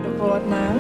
dopoledne.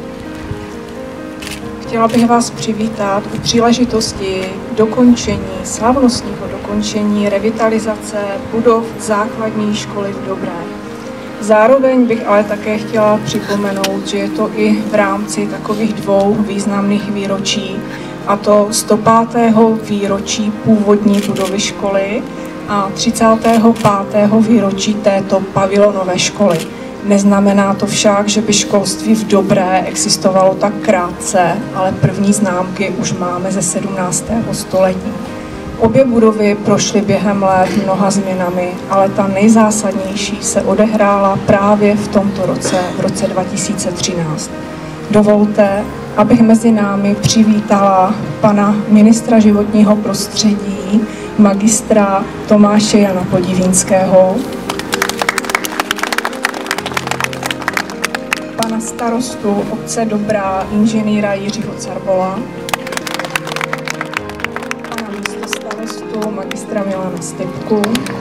Chtěla bych vás přivítat u příležitosti slavnostního dokončení revitalizace budov základní školy v Dobré. Zároveň bych ale také chtěla připomenout, že je to i v rámci takových dvou významných výročí, a to 105. výročí původní budovy školy a 35. výročí této pavilonové školy. Neznamená to však, že by školství v Dobré existovalo tak krátce, ale první známky už máme ze 17. století. Obě budovy prošly během let mnoha změnami, ale ta nejzásadnější se odehrála právě v tomto roce, v roce 2013. Dovolte, abych mezi námi přivítala pana ministra životního prostředí, magistra Tomáše Jana Podivínského, pana starostu obce Dobrá, inženýra Jiřího Carbola, pana místostarostu, magistra Milana Stipku.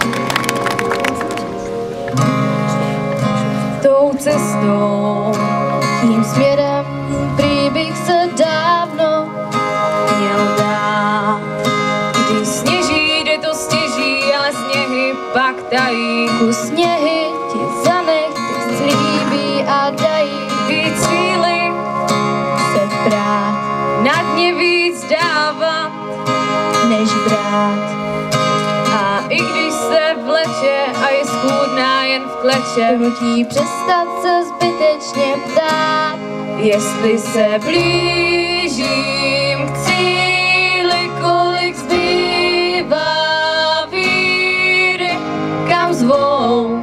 Tou cestou, tím směrem, prý bych se dávno měl dát. Když sněží, jde to stěží, ale sněhy pak tají. Kus sněhy ti zanech, ty slíbí a dají víc síly se prát, na dně víc dávat, než brát. A i když se vleče a je schůdná jen v kleče, nutí přestat se zbytečně ptát, jestli se blížím k cíli, kolik zbývá víry, kam zvou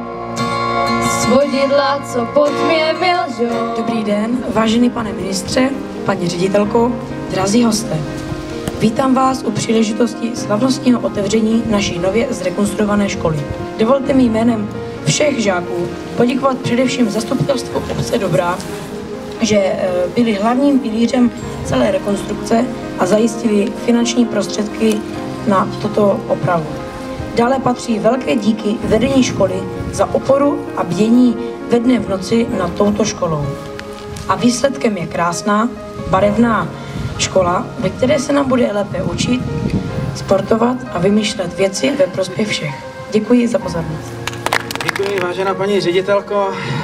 svodidla, co pod mě vylžou. Dobrý den, vážený pane ministře, paní ředitelko, drazí hosté. Vítám vás u příležitosti slavnostního otevření naší nově zrekonstruované školy. Dovolte mi jménem všech žáků poděkovat především zastupitelstvu obce Dobrá, že byli hlavním pilířem celé rekonstrukce a zajistili finanční prostředky na toto opravu. Dále patří velké díky vedení školy za oporu a bdění ve dne v noci nad touto školou. A výsledkem je krásná, barevná škola, ve které se nám bude lépe učit, sportovat a vymýšlet věci ve prospěch všech. Děkuji za pozornost. Děkuji, vážená paní ředitelko,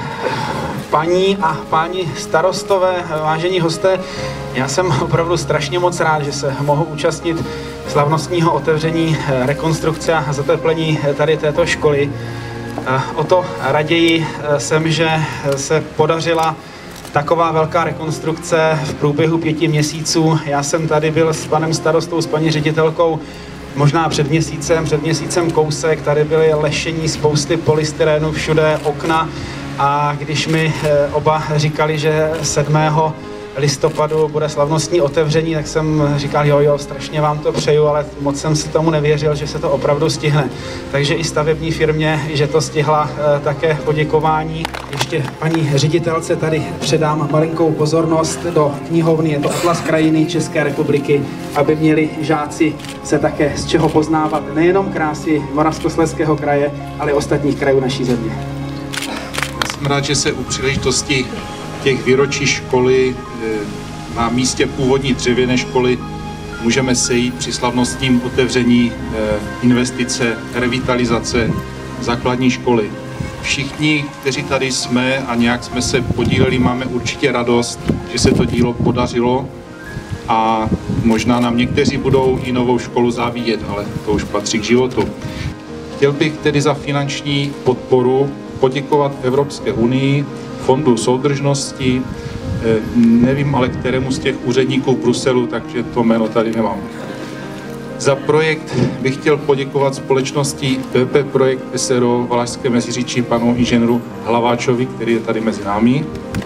paní a páni starostové, vážení hosté. Já jsem opravdu strašně moc rád, že se mohu účastnit slavnostního otevření rekonstrukce a zateplení tady této školy. O to raději jsem, že se podařila taková velká rekonstrukce v průběhu 5 měsíců. Já jsem tady byl s panem starostou, s paní ředitelkou možná před měsícem kousek. Tady byly lešení, spousty polystyrénu, všude okna. A když mi oba říkali, že 7. listopadu bude slavnostní otevření, tak jsem říkal, jo, strašně vám to přeju, ale moc jsem si tomu nevěřil, že se to opravdu stihne. Takže i stavební firmě, že to stihla, také poděkování. Ještě paní ředitelce tady předám malinkou pozornost do knihovny, je to Atlas krajiny České republiky, aby měli žáci se také z čeho poznávat nejenom krásy Moravskoslezského kraje, ale i ostatních krajů naší země. Jsem rád, že se u příležitosti těch výročí školy na místě původní dřevěné školy můžeme sejít při slavnostním otevření investice, revitalizace základní školy. Všichni, kteří tady jsme a nějak jsme se podíleli, máme určitě radost, že se to dílo podařilo a možná nám někteří budou i novou školu závidět, ale to už patří k životu. Chtěl bych tedy za finanční podporu poděkovat Evropské unii, Fondu soudržnosti, nevím ale kterému z těch úředníků v Bruselu, takže to jméno tady nemám. Za projekt bych chtěl poděkovat společnosti PP Projekt SRO Valašské Meziříčí panu inženýru Hlaváčovi, který je tady mezi námi.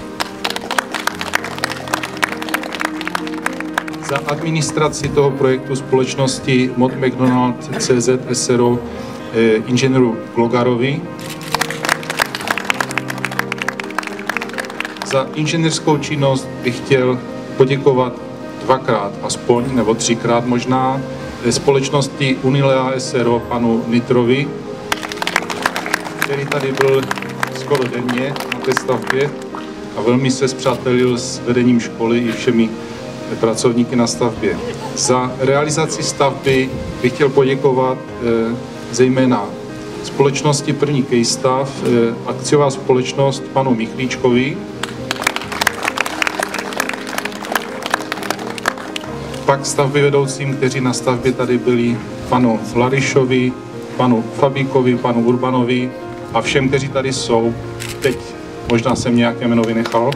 Za administraci toho projektu společnosti Mod McDonald CZ SRO inženýru Glogarovi. Za inženýrskou činnost bych chtěl poděkovat 2krát aspoň, nebo 3krát možná, společnosti Unilea SRO panu Nitrovi, který tady byl skoro denně na té stavbě. a velmi se spřátelil s vedením školy i všemi pracovníky na stavbě. Za realizaci stavby bych chtěl poděkovat zejména společnosti První Kejstav, akciová společnost panu Michlíčkovi, pak stavbyvedoucím, kteří na stavbě tady byli, panu Larišovi, panu Fabíkovi, panu Urbanovi a všem, kteří tady jsou. Teď možná jsem nějaké jméno vynechal.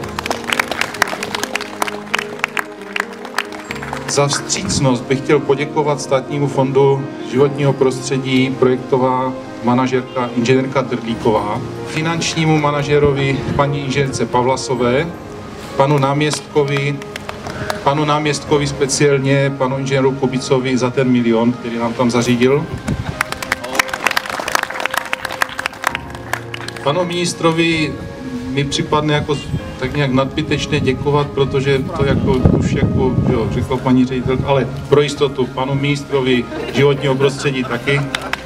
Za vstřícnost bych chtěl poděkovat Státnímu fondu životního prostředí projektová manažerka inženýrka Trdlíková, finančnímu manažerovi paní inženýrce Pavlasové, panu náměstkovi speciálně, panu inženýru Kubicovi za ten 1 milion, který nám tam zařídil. Panu ministrovi mi připadne jako tak nějak nadbytečně děkovat, protože to řekla paní ředitelka, ale pro jistotu panu ministrovi životního prostředí taky.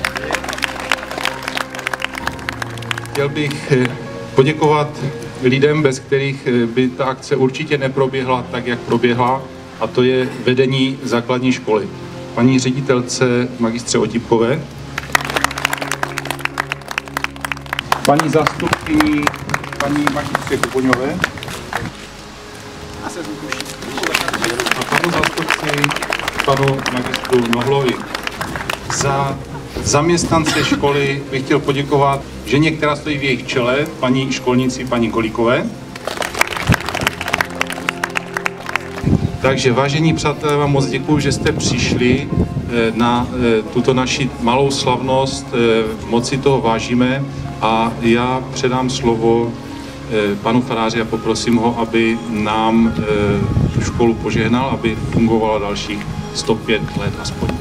Chtěl bych poděkovat lidem, bez kterých by ta akce určitě neproběhla tak, jak proběhla, a to je vedení základní školy. Paní ředitelce magistře Otipkové, paní zástupkyni paní magistře Kupoňové a panu zástupci panu magistru Nohlovi. Za zaměstnance školy bych chtěl poděkovat ženě, která stojí v jejich čele, paní školnici, paní Golíkové. Takže vážení přátelé, vám moc děkuji, že jste přišli na tuto naši malou slavnost, moc si toho vážíme a já předám slovo panu faráři a poprosím ho, aby nám tu školu požehnal, aby fungovala dalších 105 let aspoň.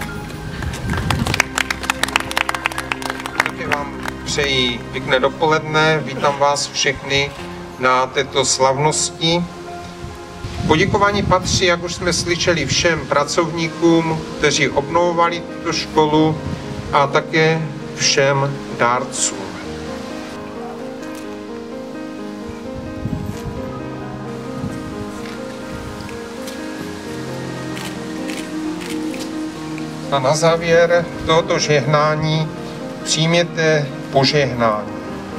Taky vám přeji pěkné dopoledne, vítám vás všechny na této slavnosti. Poděkování patří, jak už jsme slyšeli, všem pracovníkům, kteří obnovovali tuto školu a také všem dárcům. A na závěr tohoto žehnání přijměte požehnání.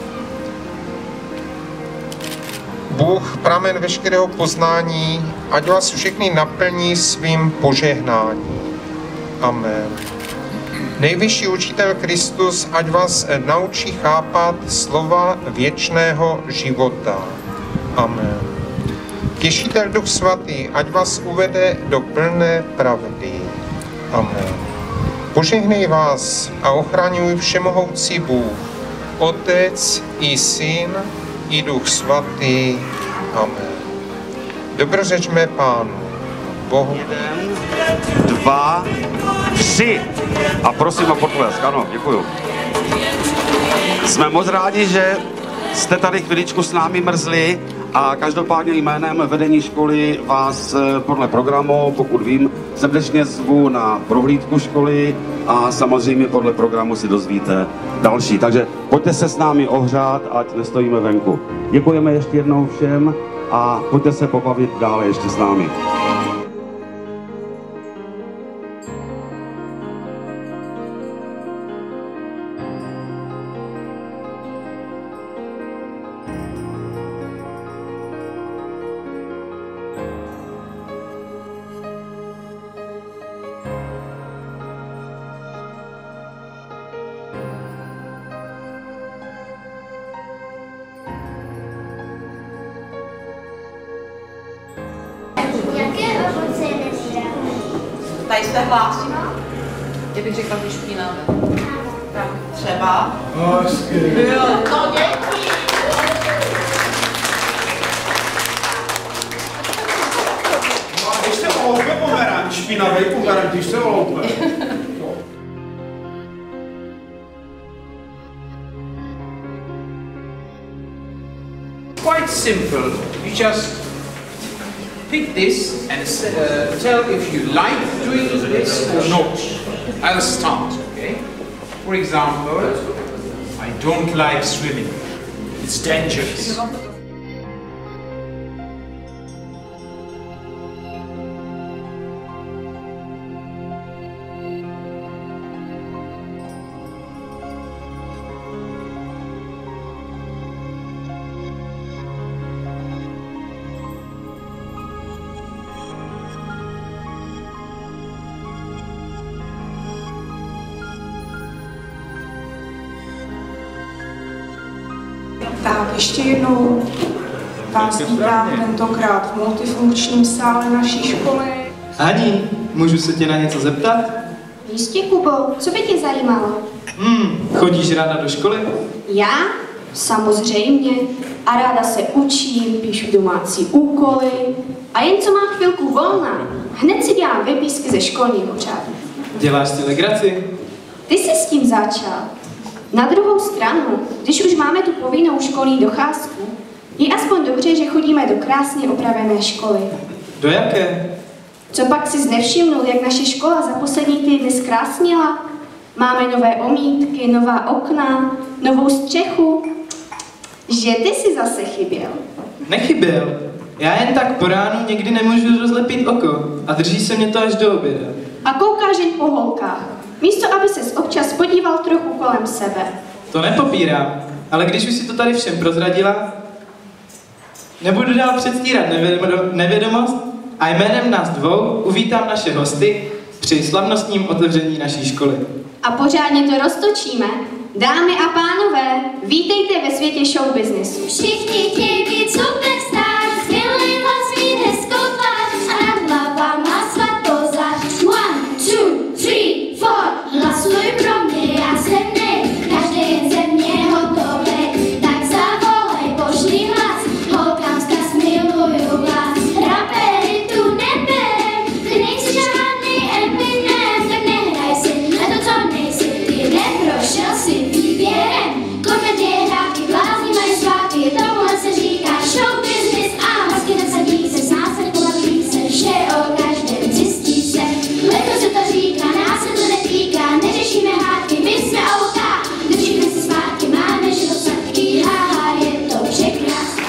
Bůh, pramen veškerého poznání, ať vás všechny naplní svým požehnáním. Amen. Nejvyšší učitel Kristus, ať vás naučí chápat slova věčného života. Amen. Těšitel Duch Svatý, ať vás uvede do plné pravdy. Amen. Požehnej vás a ochraňuj všemohoucí Bůh, Otec i Syn i Duch Svatý. Amen. Dobrořečme Pánu, Bohu. 1, 2, 3. A prosím o potlesk, ano, děkuju. Jsme moc rádi, že jste tady chviličku s námi mrzli a každopádně jménem vedení školy vás podle programu, pokud vím, srdečně zvu na prohlídku školy a samozřejmě podle programu si dozvíte další. Takže pojďte se s námi ohřát, ať nestojíme venku. Děkujeme ještě jednou všem a pojďte se pobavit dále ještě s námi. Tady jste hlásí? Já bych řekla, že špinavé. Tak třeba. No, děkuji. No a když se oloupe pomeranč, špinavý pomeranč, když se oloupe. Quite simple. You just pick this and tell if you like doing this or not. I'll start, okay? For example, I don't like swimming. It's dangerous. ještě jednou vás vítám tentokrát v multifunkčním sále naší školy. Ani, můžu se tě na něco zeptat? Jistě, Kubo, co by tě zajímalo? Chodíš ráda do školy? Já? Samozřejmě. A ráda se učím, píšu domácí úkoly. A jen co mám chvilku volna, hned si dělám vypísky ze školního řádu. Děláš si legraci? Ty jsi s tím začal. Na druhou stranu, když už máme tu povinnou školní docházku, je aspoň dobře, že chodíme do krásně opravené školy. Do jaké? Co pak si nevšimnul, jak naše škola za poslední týdny zkrásnila? Máme nové omítky, nová okna, novou střechu. Že ty si zase chyběl. Nechyběl. Já jen tak po ránu někdy nemůžu rozlepit oko a drží se mě to až do oběda. A koukáš jen po holkách, místo aby ses občas podíval trochu kolem sebe. To nepopírám, ale když už si to tady všem prozradila, nebudu dál předstírat nevědomost a jménem nás dvou uvítám naše hosty při slavnostním otevření naší školy. A pořádně to roztočíme. Dámy a pánové, vítejte ve světě showbiznesu. Všichni chtějí být superstars, milila svít hezkou tvář a nad hlavama svatozář. 1, 2, 3, 4, hlasuj pro mě, já jsem my, každý jen ze mě hotový. Tak zavolej, pošli hlas, holkám vzkaz miluju vás. Rapery tu neberem, ty nejsi žádný Eminem, tak nehraj si na to, co nejsi, ty neprošel si výběrem. Komedie, hrávky, blázni mají svátky, tomuhle se říká show business a hezky nesadí se, zná se, nepobaví se, vše o každém zjistí se. Letos se to říká, nás se to netýká, neřešíme hádky, my jsme auta, držíme si svátky, máme život sladký, haha, je to překrásné.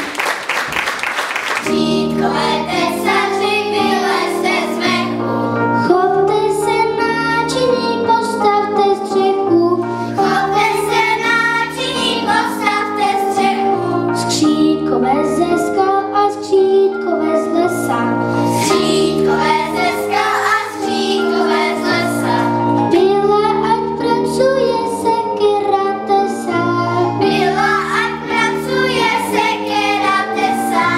Řídkové tesaři, vylezte z mechu, chopte se náčiní, postavte střechu. Chopte se náčiní, postavte střechu. Skřídkové ze skal a skřídkové z lesa. Skřídkové ze skal a skřídkové z lesa. Byla, ať pracuje sekera tesa. Byla, ať pracuje sekera tesa.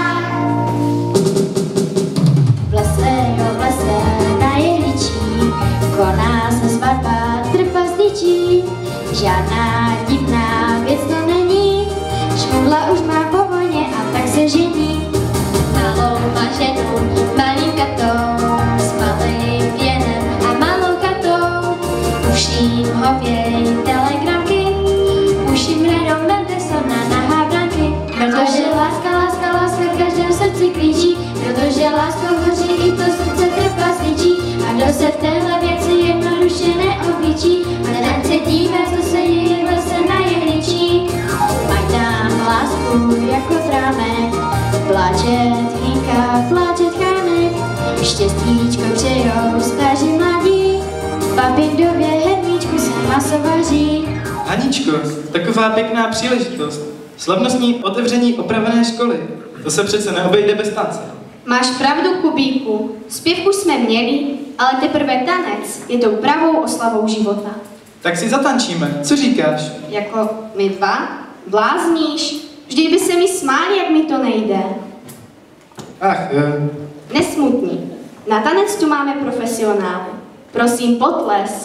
V lese na jehličí, koná se svatba trpasličí. Žádná divná věc to není, šmudla už má po vojně a tak se žení. Malou má ženu, malinkatou, s malým věnem a malou katou. Uším hověj telegramky, uším hledou Mendelssohna na hávranky. Protože láska v každém srdci klíčí, protože láskou hoří i to srdce trpasličí. A kdo se v téhle věci jednoduše neoblíčí, ale nad se dívá, co se děje v lese na jehličí. Mají tam lásku jako trámek, pláče tchýnka, pláče tchánek. Štěstíčko přejou stáži mladí, papindově herníčku se maso vaří. Aničko, taková pěkná příležitost. Slavnostní otevření opravené školy. To se přece neobejde bez tance. Máš pravdu, Kubíku. Zpěv už jsme měli, ale teprve tanec je tou pravou oslavou života. Tak si zatančíme, co říkáš? Jako my dva? Blázníš? Vždyť by se mi smáli, jak mi to nejde. Ach, Nesmutní. Na tanec tu máme profesionály. Prosím, potlesk.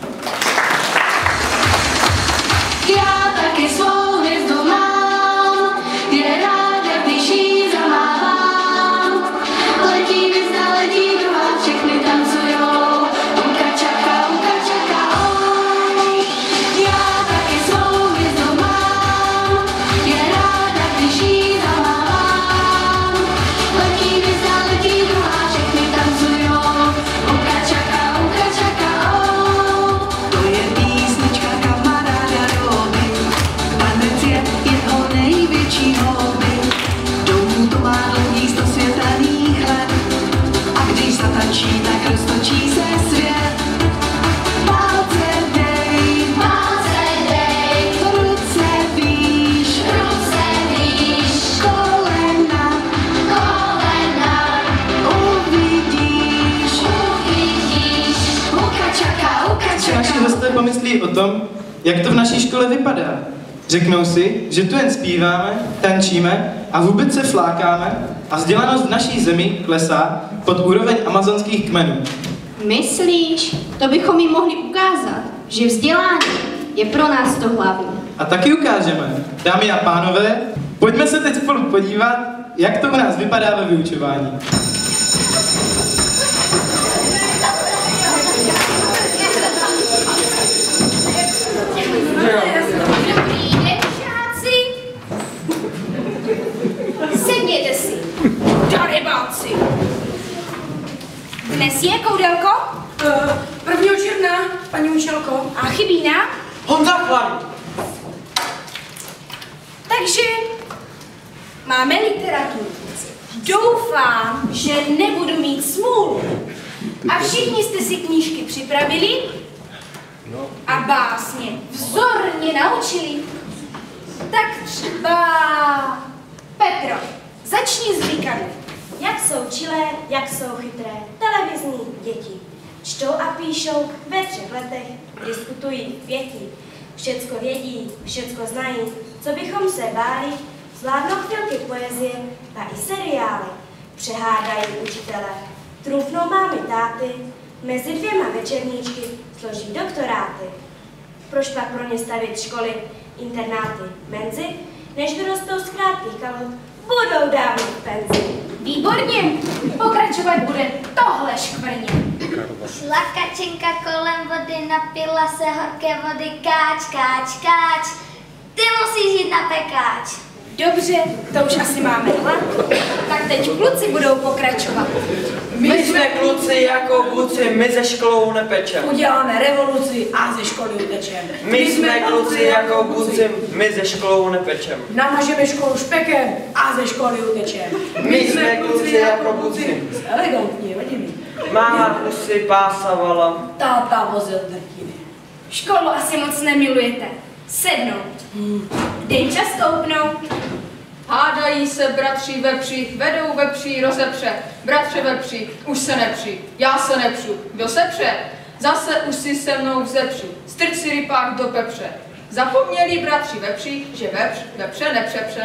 Já taky svou hvězdu mám, je ráda, když jí zamávám. Letí hvězda, letí druhá, všechny tancujou. Uka čaka, oj. Já taky svou hvězdu mám, je ráda, když jí zamávám. Letí hvězda, letí druhá, všechny tancujou. Uka čaka, oj. To je písnička kamaráda Roby, tanec je jeho největší hobby. Domů to má dlouhých 100 světelných let, a když zatančí, tak roztočí se svět. Palce dej, ruce výš, kolena, uvidíš, uka čaka, co naši hosté pomyslí o tom, jak to v naší škole vypadá? Řeknou si, že tu jen zpíváme, tančíme a vůbec se flákáme a vzdělanost v naší zemi klesá pod úroveň amazonských kmenů. Myslíš? To bychom jim mohli ukázat, že vzdělání je pro nás to hlavní. A taky ukážeme. Dámy a pánové, pojďme se teď spolu podívat, jak to u nás vypadá ve vyučování. Dobrý den, žáci. Sedněte si. Darebáci. Dnes je koudelko? 1. června, paní učitelko. A chybí nám? Honza Chlad. Takže máme literaturu. Doufám, že nebudu mít smůlu. A všichni jste si knížky připravili? A básně vzorně naučili? Tak třeba Petro, začni s výkladem. Jak jsou čilé, jak jsou chytré, televizní děti. Čtou a píšou ve 3 letech, diskutují v 5. Všecko vědí, všecko znají, co bychom se báli, zvládnou chvilky poezie a i seriály. Přehádají učitele, trůfnou mámy táty, mezi 2 večerníčky složí doktoráty. Proč pak pro ně stavět školy, internáty, menzy, než vyrostou z krátkých kalhot, budou dávno v penzi. Výborně, pokračovat bude tohle škvrně. Šla kačenka kolem vody, napila se horké vody, káč, káč, káč. Ty musíš jít na pekáč. Dobře, to už asi máme hlad. Tak teď kluci budou pokračovat. My jsme kluci jako kluci, my ze školou nepečem. Uděláme revoluci a ze školy utečem. My jsme kluci jako kluci, my ze školou nepečem. Namažeme školu špekem a ze školy utečem. My jsme kluci jako kluci. Elegantní rodiny. Máma kusy pásavala. Táta vozil drtiny. Školu asi moc nemilujete. Sednout. Denča stoupnout. Hádají se bratři vepři, vedou vepři rozepře. Bratře vepři, už se nepři, já se nepřu. Kdo se pře? Zase už si se mnou vzepři, strč si rypák do pepře. Zapomněli bratři vepři, že vepře nepřepře.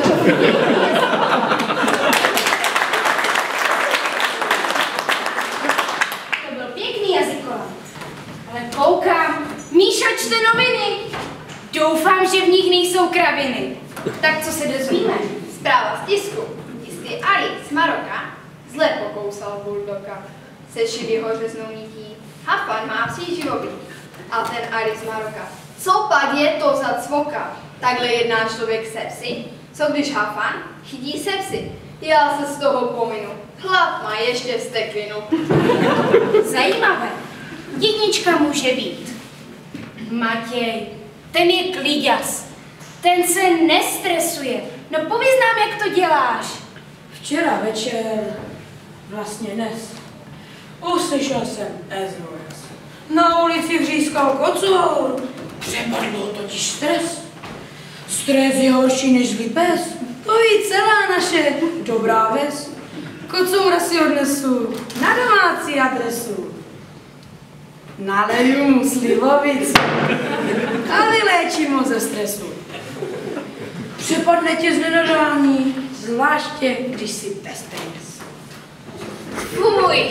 To byl pěkný jazykolám. Ale koukám, Míša čte noviny. Doufám, že v nich nejsou kraviny. Tak co se dozvíme? Zpráva z tisku. Jistý Ali z Maroka zle pokousal buldoka. Sešili ho řeznou nití. Hafan má psí živobytí. A ten Ali z Maroka. Co pak je to za cvoka? Takhle jedná člověk se psy. Co když Hafan chytí se psy? Já se z toho pominu. Hlad má ještě vsteklinu. Zajímavé. Jednička může být. Matěj, ten je kliďas. Ten se nestresuje. No pověz nám, jak to děláš. Včera večer, vlastně dnes, uslyšel jsem SOS. Na ulici vřískal kocour. Přepadl totiž stres. Stres je horší než zlý pes. To ví celá naše dobrá ves. Kocoura si odnesu na domácí adresu. Naleju mu slivovici a vyléčím ho ze stresu. Přepadne tě znenadání, zvláště když si bez peněz. Fuj.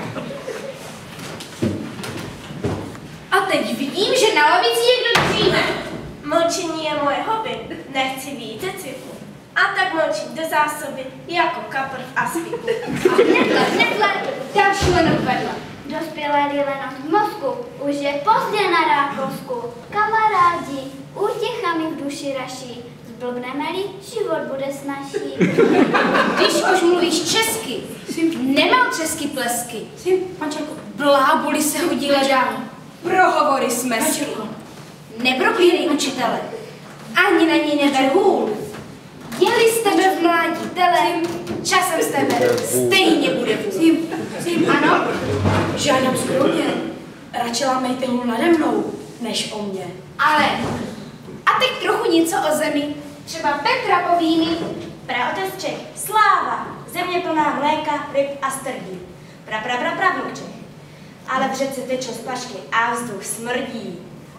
A teď vidím, že na lavici někdo dříme. Mlčení je moje hobby, nechci více cipu. A tak mlčím do zásoby, jako kapr v aspiku. Netle, další lenok vedle. Dospělá lenost v mozku, už je pozdě na rákovsku. Kamarádi, útěcha mi v duši raší, zblbneme-li, život bude snažší. Když už mluvíš česky, nemám česky plesky. Bláboli se hodí ledá, prohovory smesky. Neproklínej učitele, ani na ní neber hůl. Jeli z tebe v mládí tele, časem z tebe stejně bude vůl. Ano? Žádám skromně. Radši lámejte hůl nade mnou, než o mě. Ale, a teď trochu něco o zemi. Třeba Petra poví mi. Praotec Čech, sláva, země plná mléka, ryb a strdí. Pravnuk Čech. Ale v řece tečou splašky a vzduch smrdí.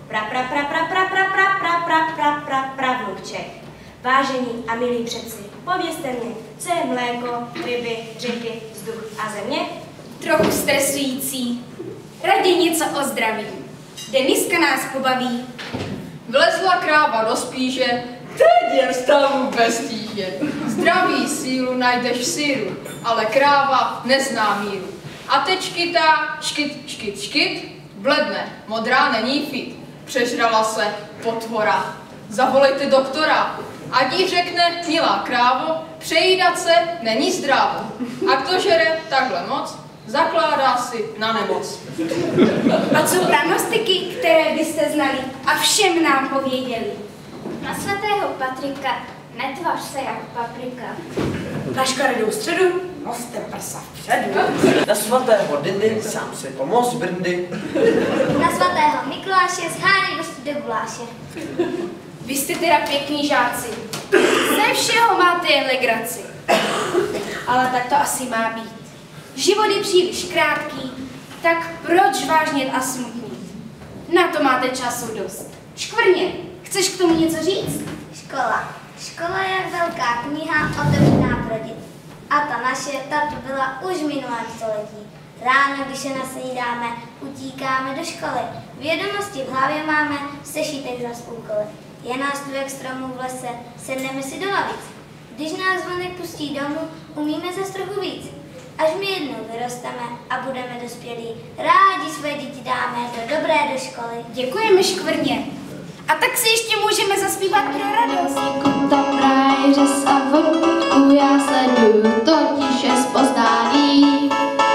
pravnuk Čech. Vážení a milí předci, povězte mě, co je mléko, ryby, řeky, vzduch a země? Trochu stresující. Raději něco o zdraví. Deniska nás pobaví. Vlezla kráva do spíže, teď je stavu bez tíže. Zdraví sílu najdeš v síru, ale kráva nezná míru. A teď škytá, škyt, škyt, škyt, bledne, modrá není fit. Přežrala se potvora. Zavolejte doktora, ať jí řekne, milá krávo, přejídat se není zdrávo. A kdo žere takhle moc, zakládá si na nemoc. A co pranostiky, které byste znali a všem nám pověděli? Na svatého Patrika netvař se jak paprika. Na škaredou středu noste prsa vpředu. Na svatého Dindy sám si pomoz brndy. Na svatého Mikuláše zhánej dosti do guláše. Vy jste teda pěkní žáci. Ze všeho máte jen legraci. Ale tak to asi má být. Život je příliš krátký, tak proč vážnět a smutnit? Na to máte času dost. Škvrně, chceš k tomu něco říct? Škola. Škola je velká kniha otevřená pro děti. A ta naše, tato byla už v minulém století. Ráno, když se nasnídáme, utíkáme do školy. Vědomosti v hlavě máme, v sešitech zas úkoly. Je nás tu jak stromů v lese, sedneme si do lavic. Když nás zvonek pustí domů, umíme zas trochu víc. Až my jednou vyrosteme a budeme dospělí, rádi své děti dáme do dobré do školy. Děkujeme, škvrně. A tak si ještě můžeme zaspívat pro radost. Tam ráj řez a vodku já sleduju, totiž je zpoznání.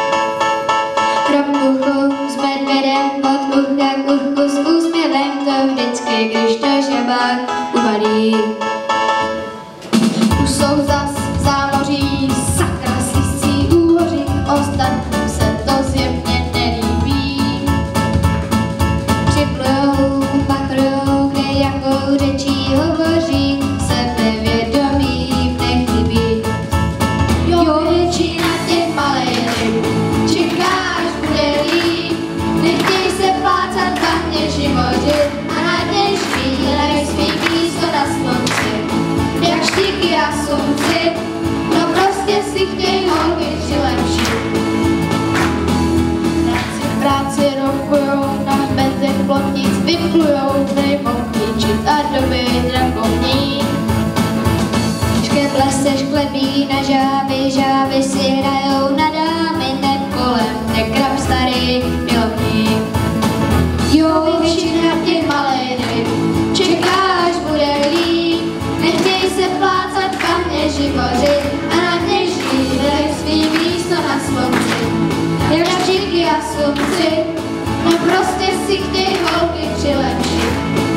Kropuchu s medvědem od ucha k uchu s úsměvem, to vždycky, když to žebák uvalí. Už jsou zas zámoří, sakra slisí úhoří, ostatním se to zjevně nelíbí. Připlujou, pachrujou, kde jakou řečí hovoří, sebevědomí nechybí. Jo, většina těch malých ryb, čekáš, bude líp, nechtěj se plácat, bahně živořit a na dnešní chvíli svý místo na slunci. Jak štíky a slunci, no prostě si chtěj holky přilepšit. Práci rokujou, na bezech plotnic vyplujou, nejmou ničit a doby drakovní. Škeble se šklebí na žávy, žávy si hrajou na dámy, hned kolem nekrab starý milovník. Jo, většina těch malých ryb, čekáš, bude líp, nechtěj se plácat, bahně živořit a na dnešní dej svý místo na slunci. Jak štíky a slunci, no prostě si chtěj holky přilepšit.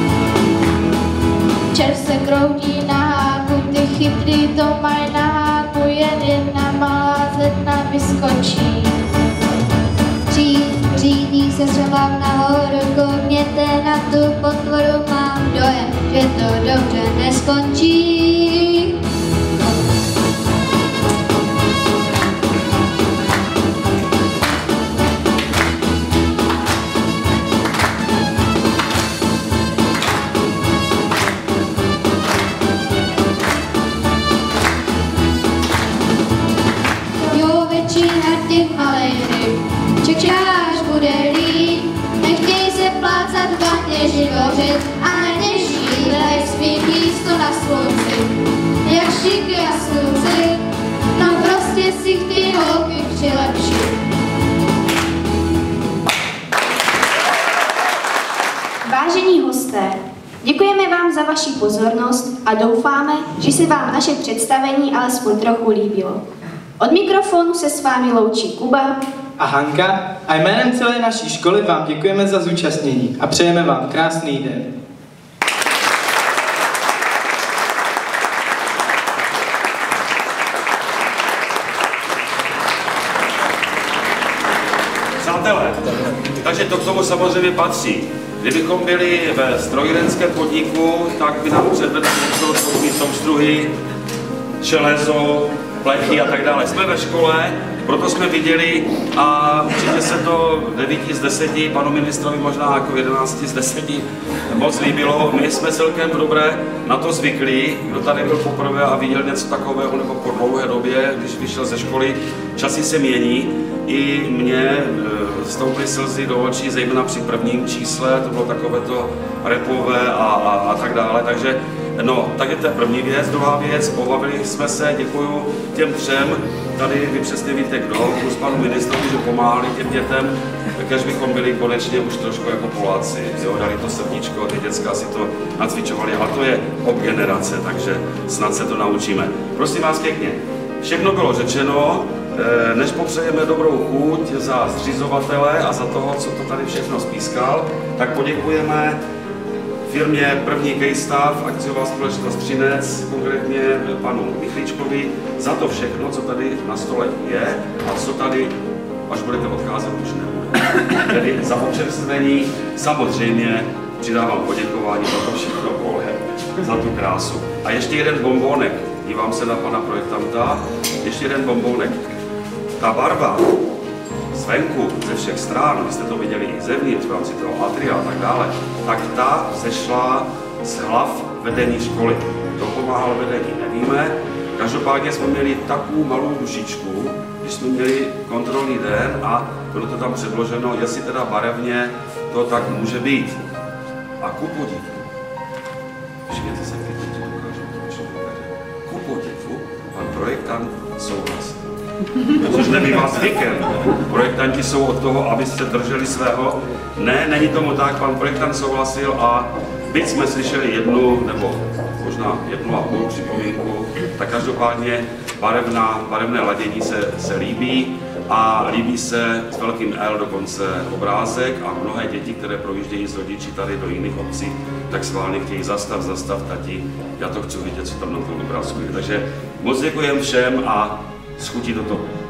Červ se kroutí na háku, ty chytrý to mají na háku, jen jedna malá zedna vyskočí. Řídí se třeba nahoru, koukněte na tu potvoru, mám dojem, že to dobře neskončí. Jo, většina těch malých ryb, čekáš, bude líp, nechtěj se plácat, bahně živořit a na dnešní dej svý místo na slunci. Jak štíky a slunci, no prostě si chtěj holky přilepšit. Vážení hosté, děkujeme vám za vaši pozornost a doufáme, že se vám naše představení alespoň trochu líbilo. Od mikrofonu se s vámi loučí Kuba a Hanka a jménem celé naší školy vám děkujeme za zúčastnění a přejeme vám krásný den. Přátelé, takže to k tomu samozřejmě patří. Kdybychom byli ve strojírenském podniku, tak by nám předvedli soustruhy, železo, plechy a tak dále. Jsme ve škole Proto jsme viděli a určitě se to 9 z 10, panu ministrovi možná jako 11 z 10 moc líbilo. My jsme celkem dobré na to zvyklí. Kdo tady byl poprvé a viděl něco takového nebo po dlouhé době, když vyšel ze školy, časy se mění. I mně stouply slzy do očí, zejména při prvním čísle, to bylo takové to rapové a tak dále, takže no, tak je to první věc. Druhá věc, pobavili jsme se, děkuju těm třem, tady vy přesně víte kdo, plus panu ministrovi, že pomáhali těm dětem, kež bychom byli konečně už trošku jako Poláci, jo, dali to srdíčko, ty děcka si to nacvičovali, ale to je od generace, takže snad se to naučíme. Prosím vás pěkně, všechno bylo řečeno. Než popřejeme dobrou chuť za zřizovatele a za toho, co to tady všechno spískal, tak poděkujeme firmě První Kejstav, akciová společnost Třinec, konkrétně panu Michlíčkovi, za to všechno, co tady na stole je a co tady, až budete odcházet, už nebude. Tedy za občerstvení samozřejmě přidávám poděkování za to všechno kolem, za tu krásu. A ještě jeden bombónek, dívám se na pana projektanta, ještě jeden bombónek. Ta barva zvenku, ze všech stran, vy jste to viděli i zevnitř, v rámci toho atria a tak dále, tak ta sešla z hlav vedení školy. Kdo pomáhal vedení, nevíme. Každopádně jsme měli takovou malou dušičku, když jsme měli kontrolní den a bylo to tam předloženo, jestli teda barevně to tak může být. A ku podivu, všimněte se, když to ukážu, ku podivu, pan projektant souhlasí. Což nebývá zvykem. Projektanti jsou od toho, aby se drželi svého. Ne, není tomu tak, pan projektant souhlasil a byť jsme slyšeli jednu nebo možná 1,5 připomínku, tak každopádně barevné ladění se líbí a líbí se s velkým L dokonce obrázek a mnohé děti, které projíždějí s rodiči tady do jiných obcí, tak schválně chtějí zastav tati, já to chci vidět, co tam na tom obrázku je. Takže moc děkujem všem a schutí toto.